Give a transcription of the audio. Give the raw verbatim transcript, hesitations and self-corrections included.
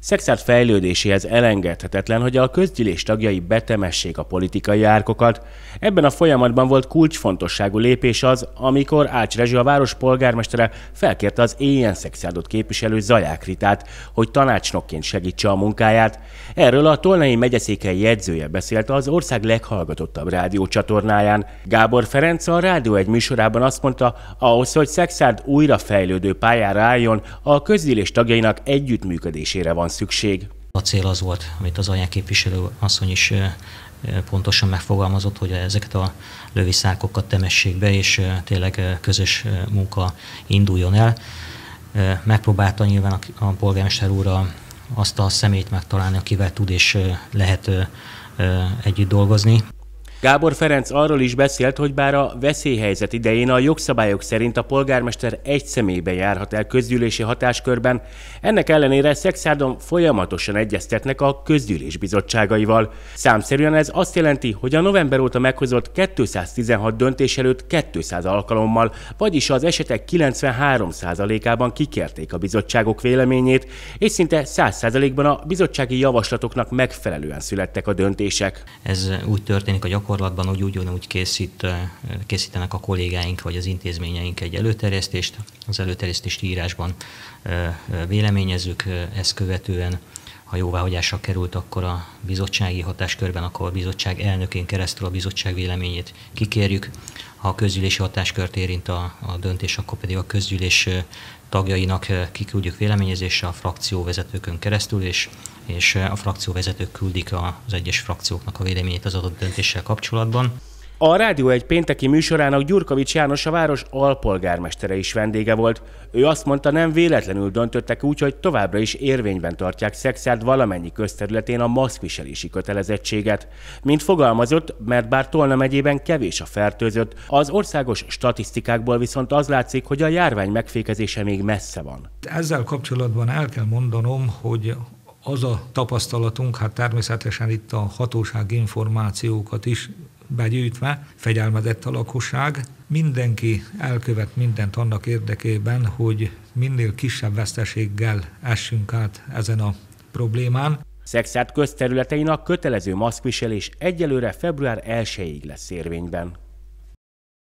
Szexárd fejlődéséhez elengedhetetlen, hogy a közgyűlés tagjai betemessék a politikai árkokat. Ebben a folyamatban volt kulcsfontosságú lépés az, amikor Ács Rezső, a város polgármestere felkérte az éljen Szexárdot képviselő Zaják Ritát, hogy tanácsnokként segítse a munkáját. Erről a Tolnai megyeszékhely jegyzője beszélt az ország leghallgatottabb rádiócsatornáján. Gábor Ferenc a Rádió egy műsorában azt mondta, ahhoz, hogy Szexárd újra fejlődő pályára álljon, a közgyűlés tagjainak együttműködésére van szükség. A cél az volt, amit az Zaják képviselő asszony is pontosan megfogalmazott, hogy ezeket a löviszárkokat temessék be, és tényleg közös munka induljon el. Megpróbálta nyilván a polgármester úr azt a személyt megtalálni, akivel tud és lehet együtt dolgozni. Gábor Ferenc arról is beszélt, hogy bár a veszélyhelyzet idején a jogszabályok szerint a polgármester egy személyben járhat el közgyűlési hatáskörben, ennek ellenére Szexárdon folyamatosan egyeztetnek a közgyűlés bizottságaival. Számszerűen ez azt jelenti, hogy a november óta meghozott kétszáztizenhat döntés előtt kétszáz alkalommal, vagyis az esetek kilencvenhárom százalékában kikérték a bizottságok véleményét, és szinte száz százalékban a bizottsági javaslatoknak megfelelően születtek a döntések. Ez úgy történik a gyakorlatban, gyakorlatban úgy, ugyanúgy készít, készítenek a kollégáink vagy az intézményeink egy előterjesztést. Az előterjesztést írásban véleményezzük, ezt követően, ha jóváhagyásra került, akkor a bizottsági hatáskörben, akkor a bizottság elnökén keresztül a bizottság véleményét kikérjük. Ha a közgyűlési hatáskört érint a, a döntés, akkor pedig a közgyűlés tagjainak kiküldjük véleményezésre a frakcióvezetőkön keresztül, és, és a frakcióvezetők küldik az egyes frakcióknak a véleményét az adott döntéssel kapcsolatban. A Rádió egy pénteki műsorának Gyurkovics János, a város alpolgármestere is vendége volt. Ő azt mondta, nem véletlenül döntöttek úgy, hogy továbbra is érvényben tartják Szexárd valamennyi közterületén a maszkviselési kötelezettséget. Mint fogalmazott, mert bár Tolna megyében kevés a fertőzött, az országos statisztikákból viszont az látszik, hogy a járvány megfékezése még messze van. Ezzel kapcsolatban el kell mondanom, hogy az a tapasztalatunk, hát természetesen itt a hatósági információkat is begyűjtve, fegyelmezett a lakosság. Mindenki elkövet mindent annak érdekében, hogy minél kisebb veszteséggel essünk át ezen a problémán. Szexárd közterületein a kötelező maszkviselés egyelőre február elsejéig lesz érvényben.